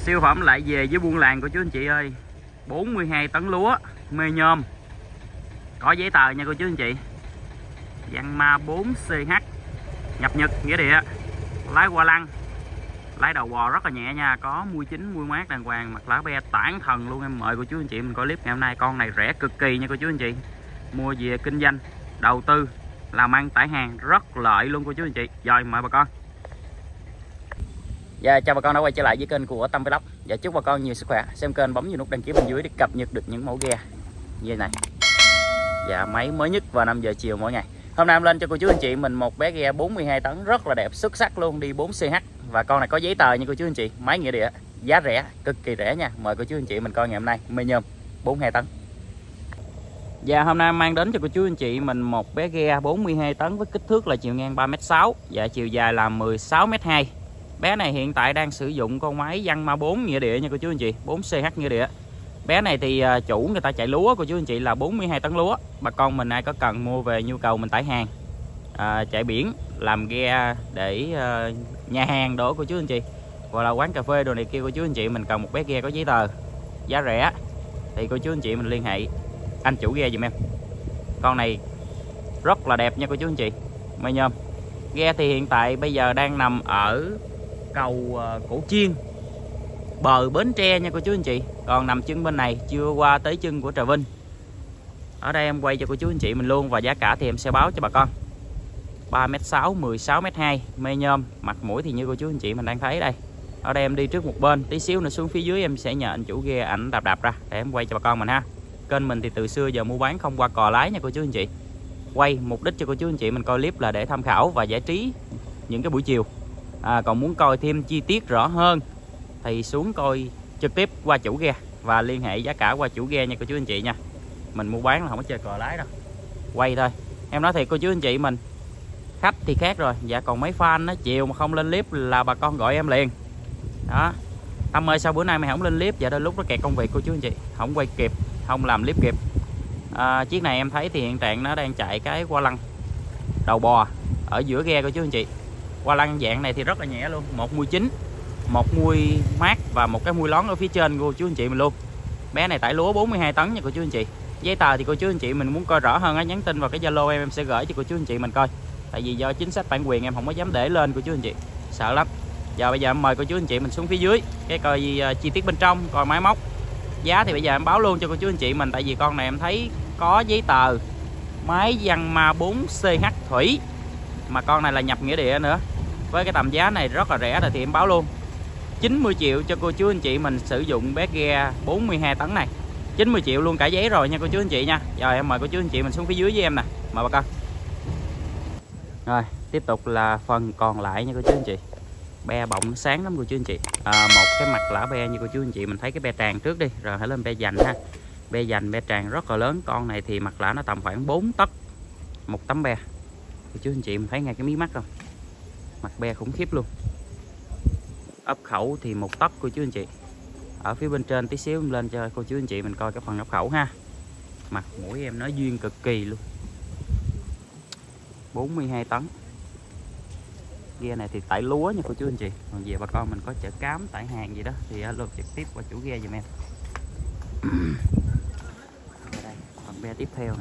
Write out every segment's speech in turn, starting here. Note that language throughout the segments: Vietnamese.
Siêu phẩm lại về với buôn làng của chú anh chị ơi. 42 tấn lúa mê nhôm, có giấy tờ nha cô chú anh chị. Yanmar 4CH, nhập Nhật nghĩa địa, lái qua lăng, lái đầu bò rất là nhẹ nha, có mui chính mui mát đàng hoàng, mặt lá be tản thần luôn. Em mời cô chú anh chị mình coi clip ngày hôm nay. Con này rẻ cực kỳ nha cô chú anh chị, mua về kinh doanh đầu tư làm ăn tải hàng rất lợi luôn cô chú anh chị. Rồi mời bà con. Dạ, chào bà con đã quay trở lại với kênh của Tâm Vlog. Dạ, chúc bà con nhiều sức khỏe. Xem kênh bấm vào nút đăng ký bên dưới để cập nhật được những mẫu ghe như này. Dạ, máy mới nhất vào 5 giờ chiều mỗi ngày. Hôm nay em lên cho cô chú anh chị mình một bé ghe 42 tấn rất là đẹp, xuất sắc luôn, đi 4CH. Và con này có giấy tờ nha cô chú anh chị, máy nghĩa địa, giá rẻ, cực kỳ rẻ nha. Mời cô chú anh chị mình coi ngày hôm nay, mê nhôm 42 tấn. Dạ, hôm nay mang đến cho cô chú anh chị mình một bé ghe 42 tấn với kích thước là chiều ngang 3m6, dạ chiều dài là 16m2. Bé này hiện tại đang sử dụng con máy Yanmar 4 nghĩa địa nha cô chú anh chị, 4CH nghĩa địa. Bé này thì chủ người ta chạy lúa cô chú anh chị là 42 tấn lúa. Bà con mình ai có cần mua về nhu cầu mình tải hàng, chạy biển, làm ghe để nhà hàng đổ cô chú anh chị, hoặc là quán cà phê đồ này kia cô chú anh chị mình cần một bé ghe có giấy tờ, giá rẻ thì cô chú anh chị mình liên hệ anh chủ ghe giùm em. Con này rất là đẹp nha cô chú anh chị, mây nhôm. Ghe thì hiện tại bây giờ đang nằm ở cầu Cổ Chiên, bờ Bến Tre nha cô chú anh chị. Còn nằm chân bên này chưa qua tới chân của Trà Vinh. Ở đây em quay cho cô chú anh chị mình luôn, và giá cả thì em sẽ báo cho bà con. 3m6, 16m2, mê nhôm, mặt mũi thì như cô chú anh chị mình đang thấy đây. Ở đây em đi trước một bên, tí xíu nữa xuống phía dưới em sẽ nhờ anh chủ ghe ảnh đạp ra để em quay cho bà con mình ha. Kênh mình thì từ xưa giờ mua bán không qua cò lái nha cô chú anh chị. Quay mục đích cho cô chú anh chị mình coi clip là để tham khảo và giải trí những cái buổi chiều. Còn muốn coi thêm chi tiết rõ hơn thì xuống coi trực tiếp qua chủ ghe và liên hệ giá cả qua chủ ghe nha cô chú anh chị nha. Mình mua bán là không có chơi cò lái đâu, quay thôi. Em nói thiệt cô chú anh chị mình, khách thì khác rồi, dạ còn mấy fan nó chiều mà không lên clip là bà con gọi em liền đó. Tâm ơi sao bữa nay mày không lên clip? Dạ đôi lúc nó kẹt công việc cô chú anh chị, không quay kịp, không làm clip kịp. Chiếc này em thấy thì hiện trạng nó đang chạy cái qua lăng đầu bò ở giữa ghe cô chú anh chị. Qua lăng dạng này thì rất là nhẹ luôn, một mui chính, một mui mát và một cái mui lón ở phía trên cô chú anh chị mình luôn. Bé này tải lúa 42 tấn nha cô chú anh chị. Giấy tờ thì cô chú anh chị mình muốn coi rõ hơn á, nhắn tin vào cái Zalo em sẽ gửi cho cô chú anh chị mình coi. Tại vì do chính sách bản quyền em không có dám để lên cô chú anh chị, sợ lắm. Giờ bây giờ em mời cô chú anh chị mình xuống phía dưới cái coi chi tiết bên trong, coi máy móc. Giá thì bây giờ em báo luôn cho cô chú anh chị mình, tại vì con này em thấy có giấy tờ, máy Yanmar 4CH thủy, mà con này là nhập nghĩa địa nữa. Với cái tầm giá này rất là rẻ rồi thì em báo luôn 90 triệu cho cô chú anh chị mình sử dụng bé ghe 42 tấn này. 90 triệu luôn cả giấy rồi nha cô chú anh chị nha. Rồi em mời cô chú anh chị mình xuống phía dưới với em nè, mời bà con. Rồi tiếp tục là phần còn lại nha cô chú anh chị. Be bọng sáng lắm cô chú anh chị. Một cái mặt lã be như cô chú anh chị mình thấy cái be tràng trước đi, rồi hãy lên be dành ha. Be dành be tràng rất là lớn. Con này thì mặt lã nó tầm khoảng 4 tấc một tấm be. Cô chú anh chị mình thấy ngay cái mí mắt không? Mặt be khủng khiếp luôn. Ấp khẩu thì 1 tấc cô chú anh chị. Ở phía bên trên tí xíu em lên cho cô chú anh chị mình coi cái phần ấp khẩu ha. Mặt mũi em nó duyên cực kỳ luôn. 42 tấn. Ghe này thì tải lúa nha cô chú anh chị. Còn về bà con mình có chở cám tải hàng gì đó thì alo trực tiếp qua chủ ghe giùm em. Đây, phần be tiếp theo nè.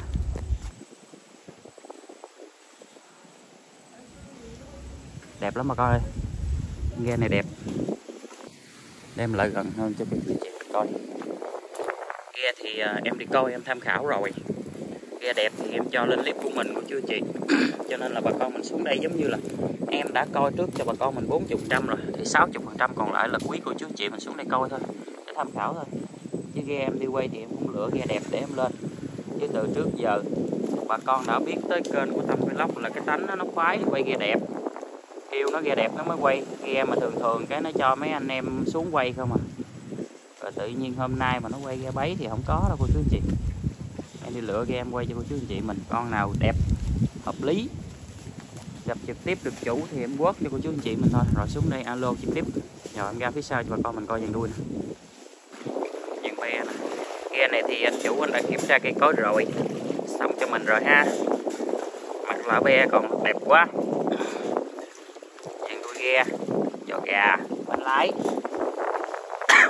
Đẹp lắm bà con ơi. Ghe này đẹp. Đem lại gần hơn cho cô chú anh chị coi. Ghe thì em đi coi em tham khảo rồi. Ghe đẹp thì em cho lên clip của mình cô chú anh chị. Cho nên là bà con mình xuống đây giống như là em đã coi trước cho bà con mình 40% rồi, thì 60% còn lại là quý cô chú anh chị mình xuống đây coi thôi, để tham khảo thôi. Chứ ghe em đi quay thì em cũng lựa ghe đẹp để em lên. Chứ từ trước giờ bà con đã biết tới kênh của Tâm Vlog là cái tánh nó khoái quay ghe đẹp, kêu nó ghe đẹp nó mới quay. Ghe mà thường thường cái nó cho mấy anh em xuống quay không à. Rồi tự nhiên hôm nay mà nó quay ghe bấy thì không có đâu cô chú anh chị. Em đi lựa ghe em quay cho cô chú anh chị mình, con nào đẹp hợp lý gặp trực tiếp được chủ thì em quất cho cô chú anh chị mình thôi. Rồi xuống đây alo trực tiếp. Rồi em ra phía sau cho bà con mình coi dàn đuôi nè, dàn be nè. Ghe này thì anh chủ anh đã kiểm tra cây cối rồi, xong cho mình rồi ha. Mặt lã be còn đẹp quá. Dàn đuôi ghe, giò gà, bánh lái.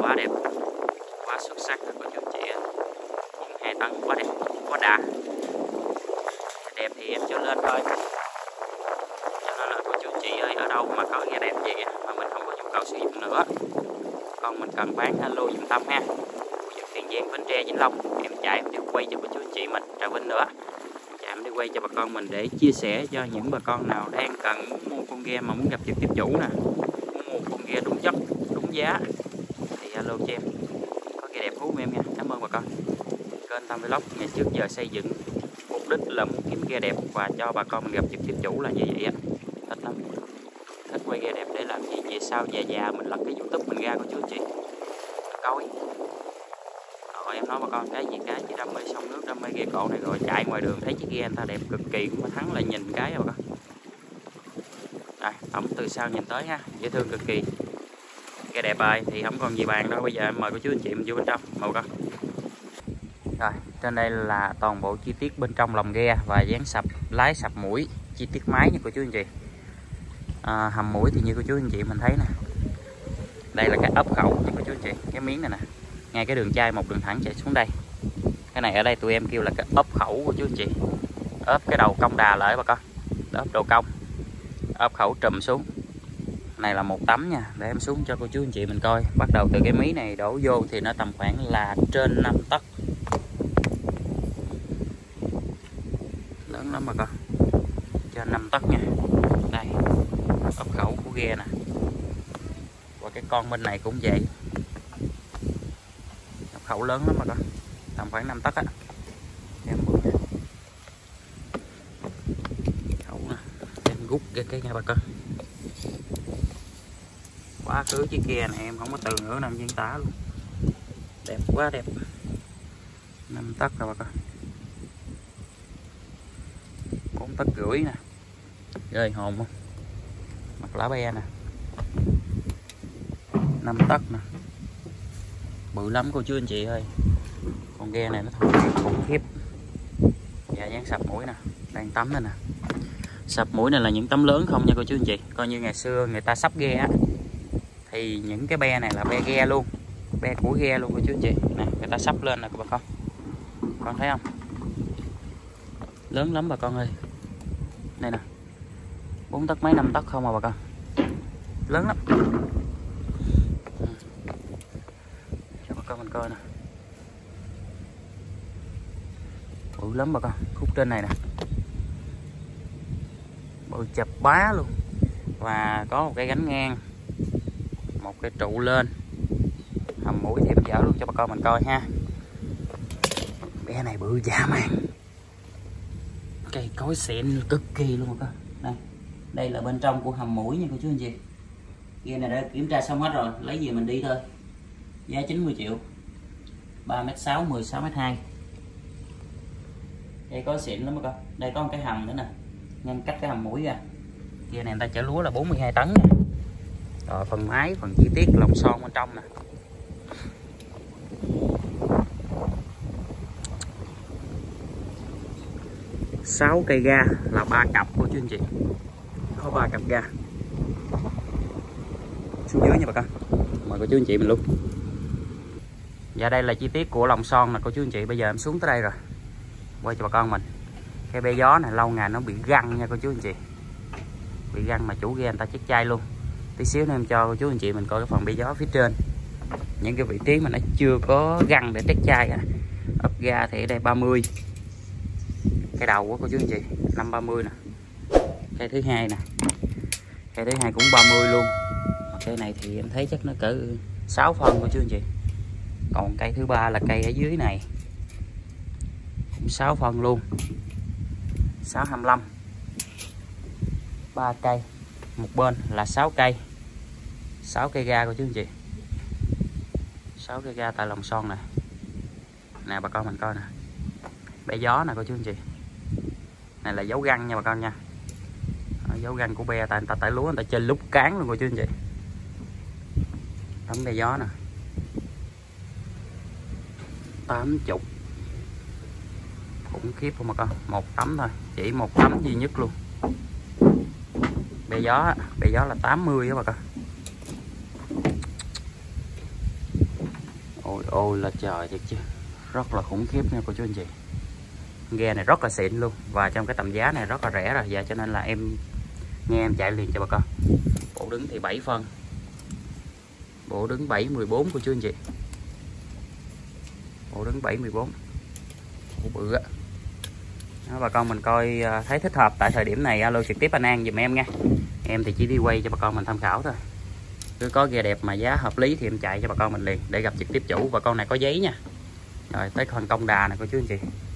quá đẹp, quá xuất sắc rồi cô chú anh chị. 2 tấn quá đẹp, quá đã. Đẹp thì em cho lên thôi. Cho nên là cô chú anh chị ơi, ở đâu mà có ghe đẹp gì mà mình không có nhu cầu sử dụng nữa, còn mình cần bán, alo giùm Tâm ha. Tiền Giang, Bến Tre, Vĩnh Long, em chạy em đi quay cho cô chú anh chị mình Trà Vinh nữa. Em đi quay cho bà con mình để chia sẻ cho những bà con nào đang cần mua con ghe mà muốn gặp trực tiếp chủ nè, muốn mua con ghe đúng chất, đúng giá thì alo cho em. Có ghe đẹp hú em nha. Cảm ơn bà con. Kênh Tâm Vlog ngày trước giờ xây dựng mục đích là muốn kiếm ghe đẹp và cho bà con mình gặp trực tiếp chủ là như vậy á. Thích lắm, thích quay ghe đẹp để làm gì về sau già mình lật cái YouTube mình ra của chú chị coi. Rồi em nói bà con cái gì cái chỉ đam mê sông nước, đam mê ghe cổ này rồi chạy ngoài đường thấy chiếc ghe người ta đẹp cực kỳ cũng có thắng lại nhìn cái rồi bà con. Đây, tổng từ sau nhìn tới ha, dễ thương cực kỳ. Ghe đẹp rồi thì không còn gì bàn đâu, bây giờ em mời cô chú anh chị mình vô bên trong mời bà con. Rồi, trên đây là toàn bộ chi tiết bên trong lòng ghe và dán sập lái, sập mũi, chi tiết máy nha cô chú anh chị. Hầm mũi thì như cô chú anh chị mình thấy nè. Đây là cái ốp khẩu nha cô chú anh chị, cái miếng này nè. Ngay cái đường chai một đường thẳng chạy xuống đây. Cái này ở đây tụi em kêu là cái ốp khẩu của chú anh chị. Ốp cái đầu cong đà lại bà con. Ốp đầu cong. Ốp khẩu trùm xuống. Này là 1 tấm nha, để em xuống cho cô chú anh chị mình coi. Bắt đầu từ cái mí này đổ vô thì nó tầm khoảng là trên 5 tấc. Lớn lắm bà con. Trên 5 tấc nha. Đây, ốp khẩu của ghe nè. Và cái con bên này cũng vậy. Ốp khẩu lớn lắm bà con. Tầm khoảng 5 tấc á. Em mượn nha. Khẩu nè. Em rút cái nha bà con. Quá khứ chiếc ghe này em không có từ ngữ nào diễn tả luôn. Đẹp quá đẹp. 5 tấc rồi bà con. 4 tấc rưỡi nè. Rơi hồn không? Mặt lá be nè. 5 tấc nè. Bự lắm cô chú anh chị ơi. Con ghe này nó thật khủng khiếp. Dạ dán sập mũi nè. Đang tắm đây nè. Sập mũi này là những tấm lớn không nha cô chú anh chị. Coi như ngày xưa người ta sắp ghe á, thì những cái be này là be ghe luôn, be của ghe luôn cô chú anh chị. Nè, người ta sắp lên nè bà con thấy không? Lớn lắm bà con ơi. Đây nè, 4 tấc mấy 5 tấc không à bà con. Lớn lắm. Cho bà con mình coi nè. Bự lắm bà con. Khúc trên này nè, bự chập bá luôn. Và có một cái gánh ngang, một cái trụ lên. Hầm mũi thì em dở luôn cho bà con mình coi ha. Bé này bự dã man. Cây cối xịn cực kỳ luôn bà con. Đây, đây là bên trong của hầm mũi nha cô chú anh chị. Ghe này đã kiểm tra xong hết rồi, lấy gì mình đi thôi. Giá 90 triệu. 3m6, 16m2. Đây có xịn lắm bà con. Đây có một cái hầm nữa nè, ngăn cách cái hầm mũi ra. Ghe này người ta chở lúa là 42 tấn nè. Rồi phần máy, phần chi tiết lòng son bên trong nè. Sáu cây ga là 3 cặp của chú anh chị. Có 3 cặp ga. Xuống dưới nha bà con. Mời cô chú anh chị mình luôn. Và đây là chi tiết của lòng son nè cô chú anh chị. Bây giờ em xuống tới đây rồi. Quay cho bà con mình. Cái be gió này lâu ngày nó bị găng nha cô chú anh chị. Bị găng mà chủ ghe người ta chết chay luôn. Tí xíu nữa em cho cô chú anh chị mình coi cái phần be gió phía trên. Những cái vị trí mà nó chưa có găng để test chai á. Ốp ga thì ở đây 30. Cái đầu của cô chú anh chị 530 nè. Cây thứ hai nè. Cây thứ hai cũng 30 luôn. Cây này thì em thấy chắc nó cỡ 6 phân cô chú anh chị. Còn cây thứ ba là cây ở dưới này cũng 6 phân luôn. 625. 3 cây. Một bên là 6 cây. 6 cây ga cô chú anh chị. 6 cây ga tại lòng son này. Nè bà con mình coi nè. Be gió nè cô chú anh chị. Này là dấu găng nha bà con nha. Dấu găng của be tại người ta tải lúa người ta trên lúc cán luôn cô chú anh chị. Tấm be gió nè. 80. Khủng khiếp không bà con. Một tấm thôi, chỉ một tấm duy nhất luôn. Be gió là 80 đó bà con. Ôi ôi là trời thiệt chứ, rất là khủng khiếp nha cô chú anh chị. Ghe này rất là xịn luôn, và trong cái tầm giá này rất là rẻ rồi, và cho nên là em chạy liền cho bà con. Bộ đứng thì 7 phân, bộ đứng 7-14 cô chú anh chị, bộ đứng 7-14, bộ bự á. Bà con mình coi thấy thích hợp tại thời điểm này alo trực tiếp anh An giùm em nha. Em thì chỉ đi quay cho bà con mình tham khảo thôi. Cứ có ghe đẹp mà giá hợp lý thì em chạy cho bà con mình liền để gặp trực tiếp chủ. Và con này có giấy nha. Rồi tới phần công đà này cô chú anh chị.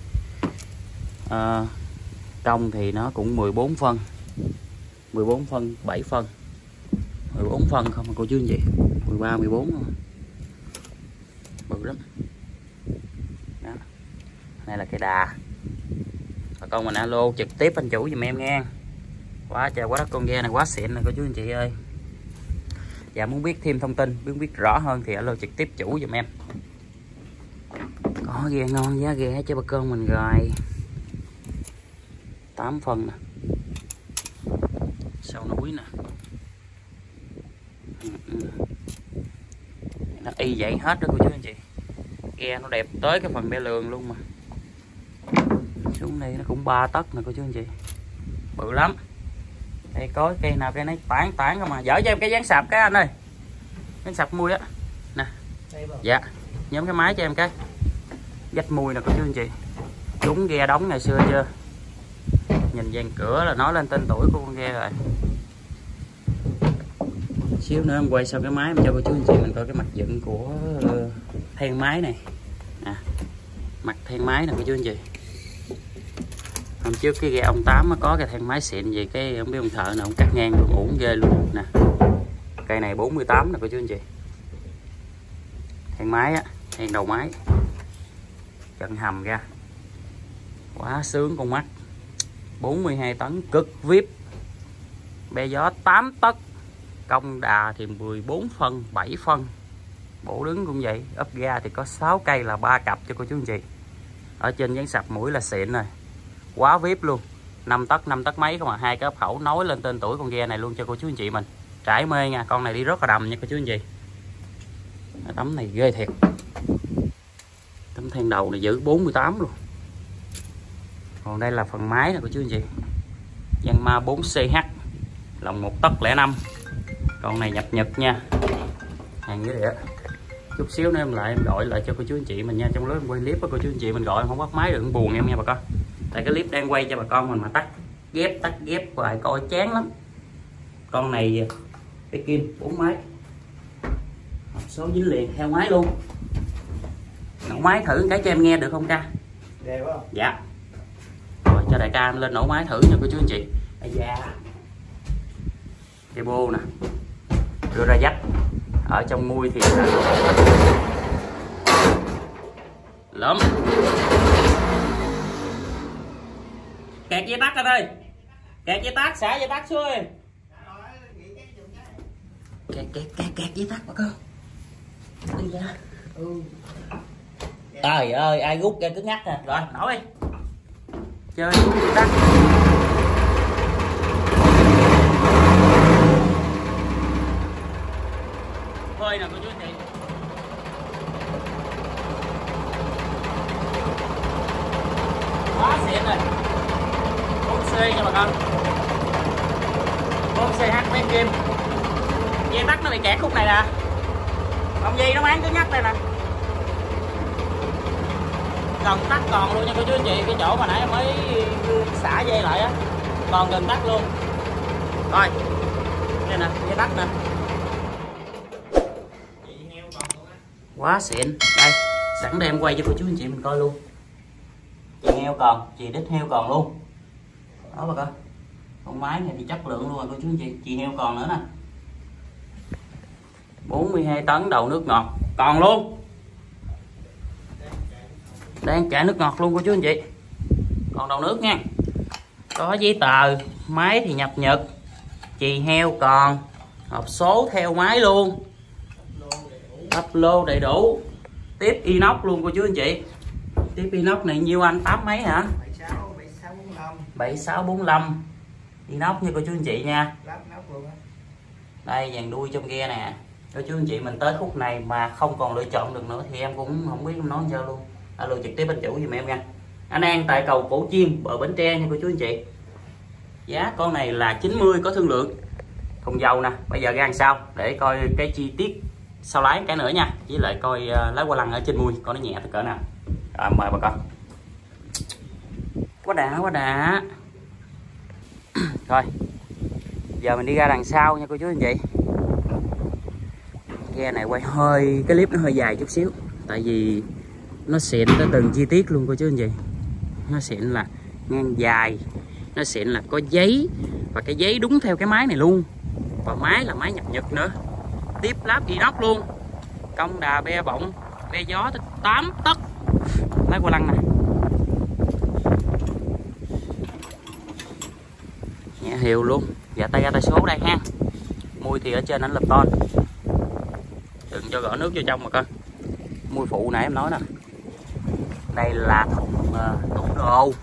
Công thì nó cũng 14 phân, 14 phân, 7 phân, 14 phân không mà cô chú anh chị, 13, 14 luôn. Bự lắm. Đó. Này là cái đà. Bà con mình alo trực tiếp anh chủ giùm em nghe. Quá trời quá đất, con ghe này quá xịn này cô chú anh chị ơi. Và muốn biết thêm thông tin, muốn biết rõ hơn thì alo trực tiếp chủ giùm em. Có ghe ngon giá ghe cho bà con mình rồi. 8 phân nè, sau núi nè, nó y vậy hết đó cô chú anh chị. Ghe nó đẹp tới cái phần bê lường luôn mà. Xuống đây nó cũng 3 tấc nè cô chú anh chị, bự lắm. Đây có cây nào cây nấy tán không mà. Dở cho em cái dán sạp cái anh ơi, dán sạp mui á nè. Dạ nhóm cái máy cho em cái dách mui nè cô chú anh chị. Đúng ghe đóng ngày xưa chưa, nhìn dàn cửa là nói lên tên tuổi của con ghe rồi. Xíu nữa em quay sau cái máy em cho cô chú anh chị mình coi cái mặt dựng của then máy này. Mặt then máy nè cô chú anh chị. Hôm trước cái ghe ông Tám nó có cái then máy xịn gì, cái không biết ông thợ nào ông cắt ngang luôn, uổng ghê luôn nè. Cây này 48 nè cô chú anh chị. Then máy á, then đầu máy, chân hầm ra quá sướng con mắt. 42 tấn cực vip, bè gió 8 tấc, công đà thì 14 phân, 7 phân, bộ đứng cũng vậy. Ốp ga thì có 6 cây là 3 cặp cho cô chú anh chị. Ở trên dán sập mũi là xịn rồi, quá vip luôn. 5 tấc mấy không à, 2 cái ốp khẩu nói lên tên tuổi con ghe này luôn cho cô chú anh chị mình. Trải mê nha, con này đi rất là đầm nha cô chú anh chị. Tấm này ghê thiệt, tấm then đầu này giữ 48 luôn. Còn đây là phần máy nè cô chú anh chị, Yanmar 4CH, lòng 1 tấc 05. Con này nhập Nhật nha, hàng dưới đĩa. Chút xíu nữa em lại em gọi lại cho cô chú anh chị mình nha. Trong lúc em quay clip với cô chú anh chị mình gọi em không bắt máy đừng buồn em nha bà con. Tại cái clip đang quay cho bà con mình mà tắt ghép hoài coi chán lắm. Con này cái kim 4 máy, hộp số dính liền theo máy luôn. Nổ máy thử cái cho em nghe được không ca? Đẹp không? Dạ. Rồi cho đại ca em lên nổ máy thử nha cô chú anh chị. Ây da, cái bô nè, đưa ra dách. Ở trong mui thì lắm. Kẹt dây tắt anh ơi, kẹt dây tắt, xả dây tắt xuống. Kẹt dây tắt bà con. Đi ra. Trời ơi, ai rút ra cứ ngắt nè. Rồi, nổi đi. Chơi dây tắt. Phơi nè cô chú anh chị. Quá xịn rồi. 4C nha bà con. 4CH mấy kim. Dây tắt nó bị kẹt khúc này nè. Ông dây nó bán cứ nhắc đây nè. Gần tắt còn luôn nha cô chú anh chị. Cái chỗ mà nãy mới xả dây lại á, còn gần tắt luôn. Rồi, đây nè, dây tắt nè. Quá xịn. Đây, sẵn đây em quay cho cô chú anh chị mình coi luôn. Chị heo còn, chị đít heo còn luôn. Đó bà con. Con máy này thì chất lượng luôn rồi cô chú anh chị heo còn nữa nè. 42 tấn đầu nước ngọt còn luôn. Đang chạy nước ngọt luôn cô chú anh chị. Còn đầu nước nha. Có giấy tờ, máy thì nhập Nhật, chì heo còn, hộp số theo máy luôn, lắp lô đầy đủ, tiếp inox luôn cô chú anh chị. Tiếp inox này nhiêu anh, 8 mấy hả? 7645 inox nha cô chú anh chị nha. Đây dàn đuôi trong ghe nè, Cô chú anh chị mình tới khúc này mà không còn lựa chọn được nữa thì em cũng không biết nói sao luôn. Alo trực tiếp anh chủ giùm em nha. Anh An tại cầu Cổ Chiên, bờ Bến Tre nha cô chú anh chị. Giá con này là 90, có thương lượng. Thùng dầu nè, bây giờ ra làm sao để coi cái chi tiết sau lái cái nữa nha, với lại coi lái qua lăng ở trên mui con nó nhẹ tới cỡ nào. Rồi, mời bà con. Quá đã, quá đã. Rồi giờ mình đi ra đằng sau nha cô chú anh chị. Ghe này quay hơi, cái clip nó hơi dài chút xíu, tại vì nó xịn tới từng chi tiết luôn cô chú anh chị. Nó xịn là ngang dài, nó xịn là có giấy, và cái giấy đúng theo cái máy này luôn, và máy là máy nhập Nhật nữa, tiếp láp inox luôn, công đà be bọng be gió tới 8 tấc. Lái qua lăng nè, nhẹ hiệu luôn. Dạ tay ra tay số đây ha. Mui thì ở trên ảnh lập ton, đừng cho gỡ nước vô trong mà coi. Mui phụ nãy em nói nè. Đây là thùng tủ đồ,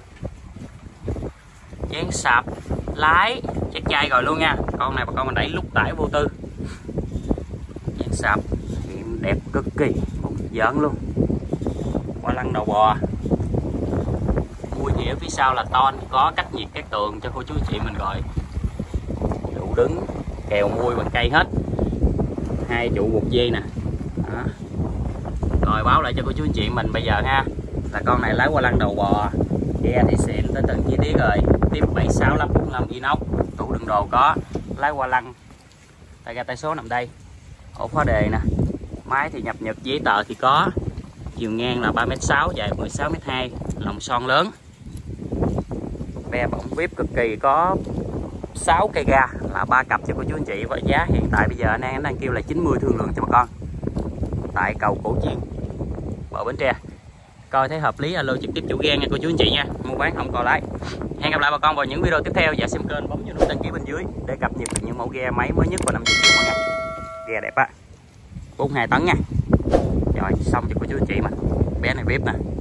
chén sạp, lái chắc chai rồi luôn nha. Con này bà con mình đẩy lúc tải vô tư. Chén sạp đẹp cực kỳ, một giỡn luôn. Qua lăng đầu bò. Mui thì ở phía sau là ton, có cách nhiệt các tường cho cô chú chị mình rồi. Trụ đứng kèo mui bằng cây hết, 2 trụ buộc dây nè. Đó. Rồi báo lại cho cô chú anh chị mình bây giờ ha, là con này lái qua lăng đầu bò, ghe thì xịn tới từng chi tiết rồi, tiếp 76 lắp 45 inox, tủ đựng đồ có, lái qua lăng, tay ga tay số nằm đây, ổ khóa đề nè, máy thì nhập Nhật, giấy tờ thì có, chiều ngang là 3m6, dài 16m2, lòng son lớn, be bọng vip cực kỳ, có 6 cây ga là 3 cặp cho cô chú anh chị, và giá hiện tại bây giờ anh An đang kêu là 90, thương lượng cho bà con tại cầu Cổ Chiên, bờ Bến Tre. Coi thấy hợp lý alo trực tiếp chủ ghe nha cô chú anh chị nha, mua bán không còn lái. Hẹn gặp lại bà con vào những video tiếp theo, và xem kênh bấm vào nút đăng ký bên dưới để cập nhật những mẫu ghe máy mới nhất vào 5 triệu mỗi ngày. Ghe đẹp á, 42 tấn nha. Rồi xong cho cô chú anh chị mà, bé này VIP nè.